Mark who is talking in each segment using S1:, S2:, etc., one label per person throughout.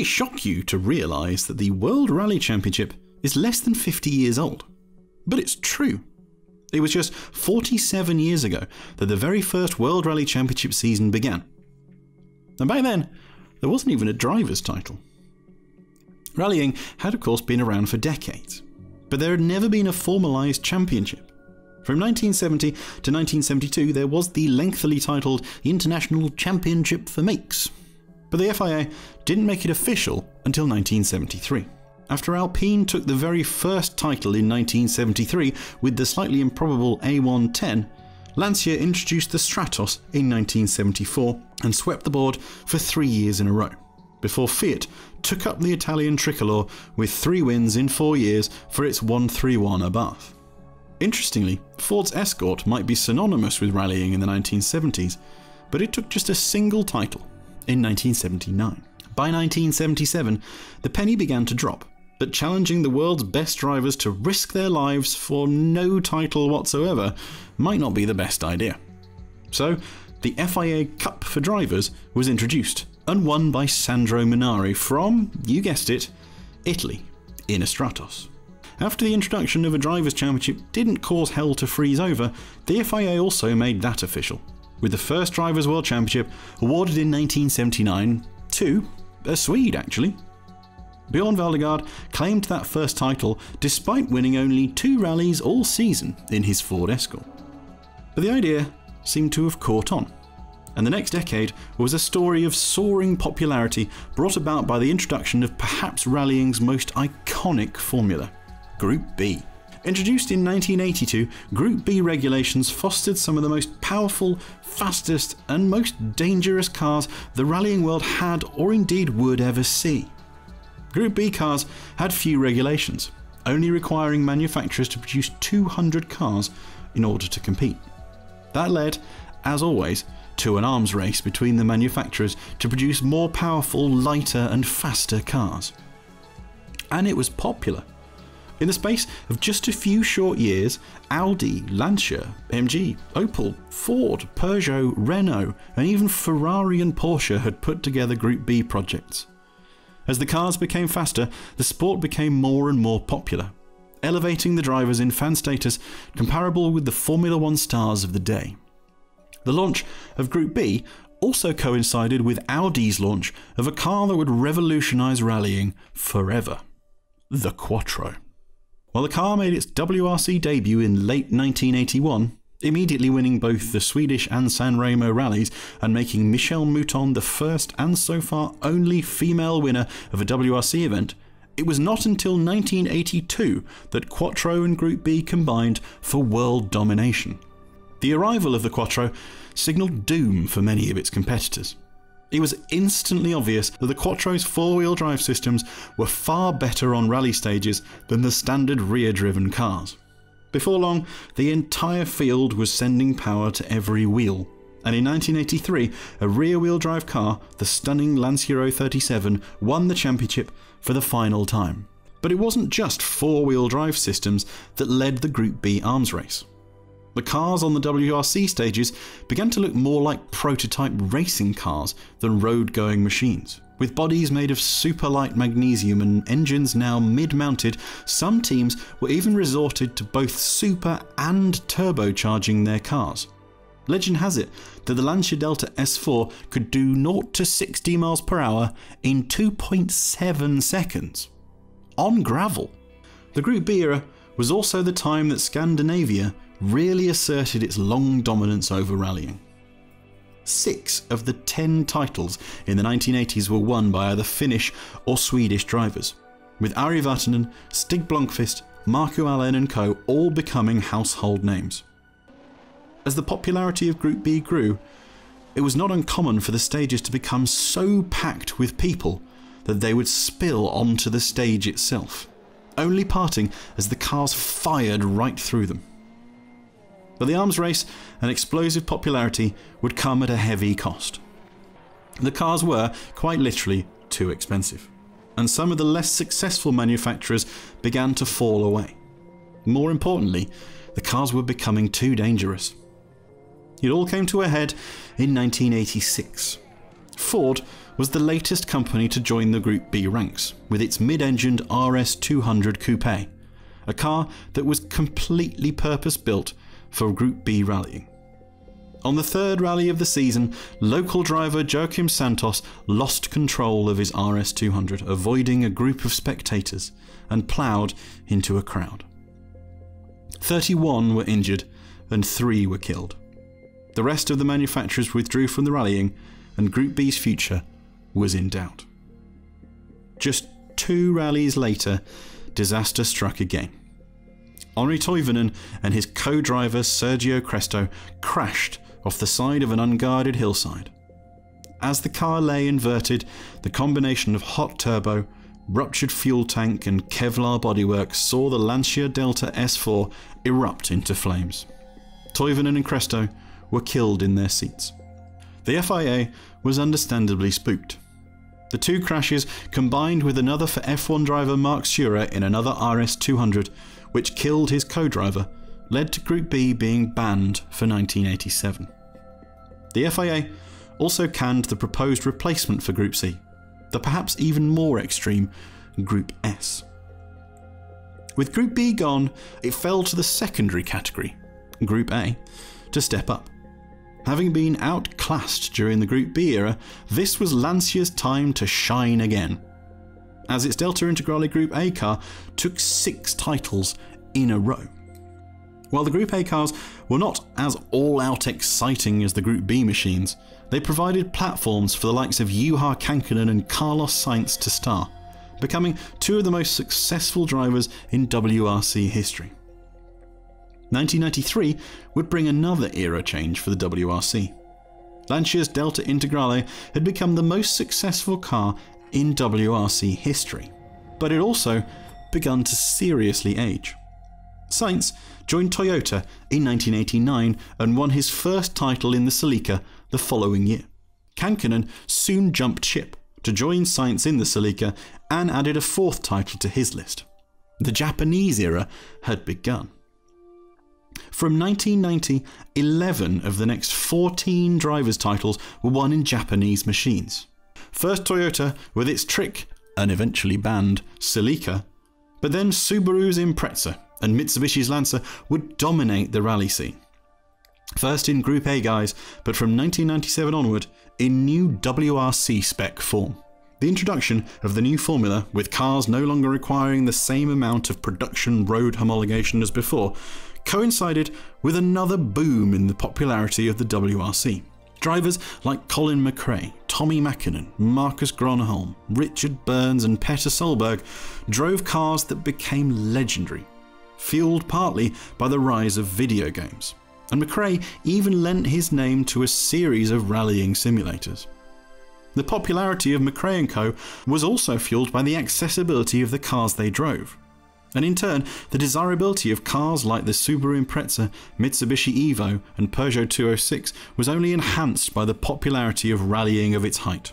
S1: shock you to realise that the World Rally Championship is less than 50 years old. But it's true. It was just 47 years ago that the very first World Rally Championship season began. And back then, there wasn't even a driver's title. Rallying had of course been around for decades, but there had never been a formalised championship. From 1970 to 1972 there was the lengthily titled International Championship for Makes, but the FIA didn't make it official until 1973. After Alpine took the very first title in 1973 with the slightly improbable A110, Lancia introduced the Stratos in 1974 and swept the board for 3 years in a row, before Fiat took up the Italian tricolour with 3 wins in 4 years for its 131 Abarth. Interestingly, Ford's Escort might be synonymous with rallying in the 1970s, but it took just a single title in 1979. By 1977, the penny began to drop, but challenging the world's best drivers to risk their lives for no title whatsoever might not be the best idea. So, the FIA Cup for Drivers was introduced and won by Sandro Minari from, you guessed it, Italy, in a Stratos. After the introduction of a Drivers' Championship didn't cause hell to freeze over, the FIA also made that official, with the first Drivers' World Championship awarded in 1979 to a Swede actually. Bjorn Valdegaard claimed that first title despite winning only 2 rallies all season in his Ford Escort. But the idea seemed to have caught on, and the next decade was a story of soaring popularity brought about by the introduction of perhaps rallying's most iconic formula, Group B. Introduced in 1982, Group B regulations fostered some of the most powerful, fastest and most dangerous cars the rallying world had or indeed would ever see. Group B cars had few regulations, only requiring manufacturers to produce 200 cars in order to compete. That led, as always, to an arms race between the manufacturers to produce more powerful, lighter and faster cars. And it was popular. In the space of just a few short years, Audi, Lancia, MG, Opel, Ford, Peugeot, Renault and even Ferrari and Porsche had put together Group B projects. As the cars became faster, the sport became more and more popular, elevating the drivers in fan status comparable with the Formula One stars of the day. The launch of Group B also coincided with Audi's launch of a car that would revolutionise rallying forever, the Quattro. While the car made its WRC debut in late 1981, immediately winning both the Swedish and San Remo rallies and making Michèle Mouton the first and so far only female winner of a WRC event, it was not until 1982 that Quattro and Group B combined for world domination. The arrival of the Quattro signalled doom for many of its competitors. It was instantly obvious that the Quattro's 4-wheel drive systems were far better on rally stages than the standard rear-driven cars. Before long, the entire field was sending power to every wheel, and in 1983, a rear-wheel drive car, the stunning Lancia 037, won the championship for the final time. But it wasn't just 4-wheel drive systems that led the Group B arms race. The cars on the WRC stages began to look more like prototype racing cars than road-going machines. With bodies made of super light magnesium and engines now mid-mounted, some teams were even resorted to both super and turbocharging their cars. Legend has it that the Lancia Delta S4 could do 0 to 60 miles per hour in 2.7 seconds. On gravel. The Group B era was also the time that Scandinavia really asserted its long dominance over rallying. 6 of the 10 titles in the 1980s were won by either Finnish or Swedish drivers, with Ari Vatanen, Stig Blomqvist, Marco Allen and co. all becoming household names. As the popularity of Group B grew, it was not uncommon for the stages to become so packed with people that they would spill onto the stage itself, only parting as the cars fired right through them. But the arms race and explosive popularity would come at a heavy cost. The cars were, quite literally, too expensive, and some of the less successful manufacturers began to fall away. More importantly, the cars were becoming too dangerous. It all came to a head in 1986. Ford was the latest company to join the Group B ranks with its mid-engined RS-200 Coupe, a car that was completely purpose-built for Group B rallying. On the third rally of the season, local driver Joachim Santos lost control of his RS-200, avoiding a group of spectators, and ploughed into a crowd. 31 were injured and 3 were killed. The rest of the manufacturers withdrew from the rallying, and Group B's future was in doubt. Just 2 rallies later, disaster struck again. Henri Toivonen and his co-driver Sergio Cresto crashed off the side of an unguarded hillside. As the car lay inverted, the combination of hot turbo, ruptured fuel tank and Kevlar bodywork saw the Lancia Delta S4 erupt into flames. Toivonen and Cresto were killed in their seats. The FIA was understandably spooked. The 2 crashes, combined with another for F1 driver Mark Surer in another RS-200, which killed his co-driver, led to Group B being banned for 1987. The FIA also canned the proposed replacement for Group C, the perhaps even more extreme Group S. With Group B gone, it fell to the secondary category, Group A, to step up. Having been outclassed during the Group B era, this was Lancia's time to shine again, as its Delta Integrale Group A car took 6 titles in a row. While the Group A cars were not as all-out exciting as the Group B machines, they provided platforms for the likes of Juha Kankkunen and Carlos Sainz to star, becoming 2 of the most successful drivers in WRC history. 1993 would bring another era change for the WRC. Lancia's Delta Integrale had become the most successful car in WRC history, but it also begun to seriously age. Sainz joined Toyota in 1989 and won his first title in the Celica the following year. Kankkunen soon jumped ship to join Sainz in the Celica and added a 4th title to his list. The Japanese era had begun. From 1990, 11 of the next 14 drivers' titles were won in Japanese machines. First Toyota with its trick, and eventually banned, Celica, but then Subaru's Impreza and Mitsubishi's Lancer would dominate the rally scene. First in Group A guise, but from 1997 onward in new WRC-spec form. The introduction of the new formula, with cars no longer requiring the same amount of production road homologation as before, coincided with another boom in the popularity of the WRC. Drivers like Colin McRae, Tommi Makinen, Marcus Gronholm, Richard Burns and Petter Solberg drove cars that became legendary, fueled partly by the rise of video games. And McRae even lent his name to a series of rallying simulators. The popularity of McRae & Co. was also fueled by the accessibility of the cars they drove. And in turn, the desirability of cars like the Subaru Impreza, Mitsubishi Evo and Peugeot 206 was only enhanced by the popularity of rallying of its height.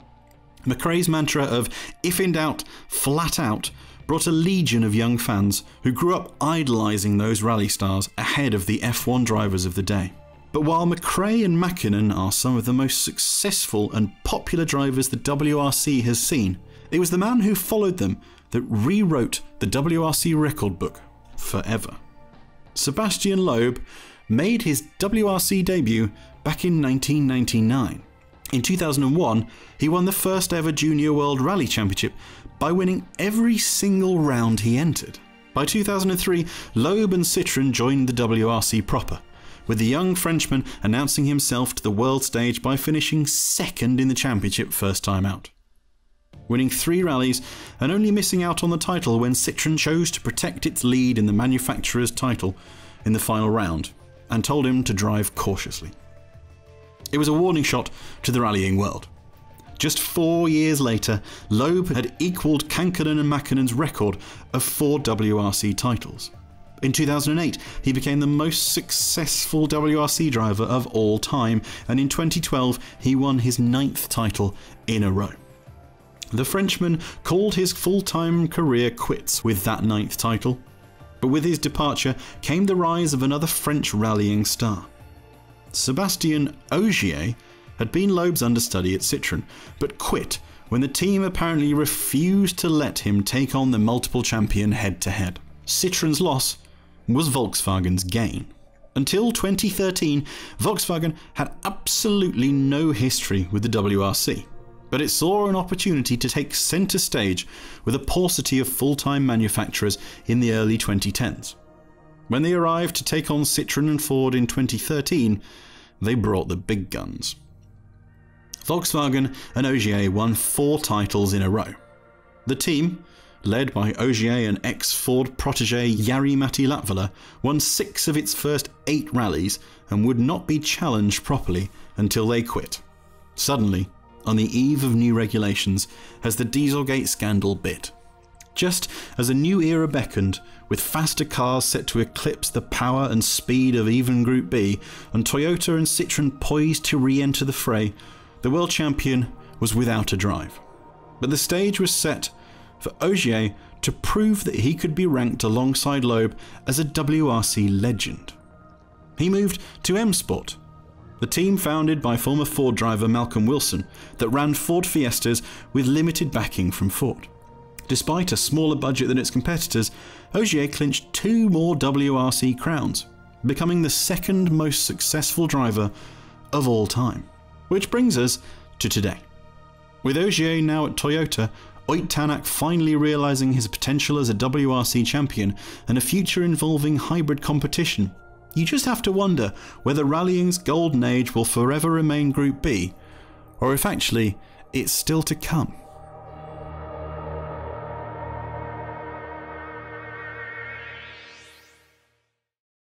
S1: McRae's mantra of "if in doubt, flat out" brought a legion of young fans who grew up idolising those rally stars ahead of the F1 drivers of the day. But while McRae and Makinen are some of the most successful and popular drivers the WRC has seen, it was the man who followed them that rewrote the WRC record book forever. Sebastian Loeb made his WRC debut back in 1999. In 2001, he won the first ever Junior World Rally Championship by winning every single round he entered. By 2003, Loeb and Citroën joined the WRC proper, with the young Frenchman announcing himself to the world stage by finishing second in the championship first time out. Winning 3 rallies and only missing out on the title when Citroën chose to protect its lead in the manufacturer's title in the final round and told him to drive cautiously. It was a warning shot to the rallying world. Just 4 years later, Loeb had equalled Kankkunen and Makinen's record of 4 WRC titles. In 2008, he became the most successful WRC driver of all time, and in 2012 he won his 9th title in a row. The Frenchman called his full-time career quits with that 9th title, but with his departure came the rise of another French rallying star. Sébastien Ogier had been Loeb's understudy at Citroën, but quit when the team apparently refused to let him take on the multiple champion head-to-head. Citroën's loss was Volkswagen's gain. Until 2013, Volkswagen had absolutely no history with the WRC, but it saw an opportunity to take centre stage with a paucity of full-time manufacturers in the early 2010s. When they arrived to take on Citroën and Ford in 2013, they brought the big guns. Volkswagen and Ogier won 4 titles in a row. The team, led by Ogier and ex-Ford protégé Jari-Matti Latvala, won 6 of its first 8 rallies and would not be challenged properly until they quit. Suddenly, on the eve of new regulations, as the Dieselgate scandal bit. Just as a new era beckoned, with faster cars set to eclipse the power and speed of even Group B, and Toyota and Citroën poised to re-enter the fray, the world champion was without a drive. But the stage was set for Ogier to prove that he could be ranked alongside Loeb as a WRC legend. He moved to M Sport, the team founded by former Ford driver Malcolm Wilson that ran Ford Fiestas with limited backing from Ford. Despite a smaller budget than its competitors, Ogier clinched 2 more WRC crowns, becoming the second most successful driver of all time. Which brings us to today. With Ogier now at Toyota, Ott Tanak finally realising his potential as a WRC champion and a future involving hybrid competition, you just have to wonder whether rallying's golden age will forever remain Group B, or if actually it's still to come.